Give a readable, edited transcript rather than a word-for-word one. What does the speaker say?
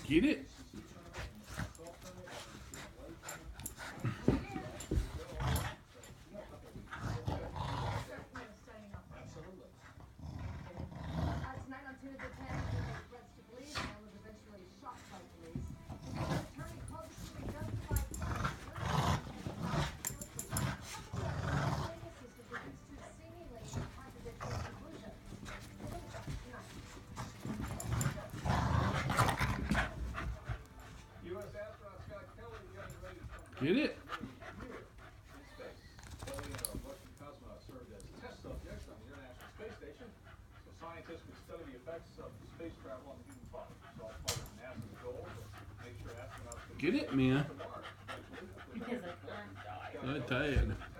Get it? Get it? Scientists would study the effects of space travel on the human body. So all part of NASA's goal to make sure astronauts Get it, Mia? Because I can't die. I'm tired.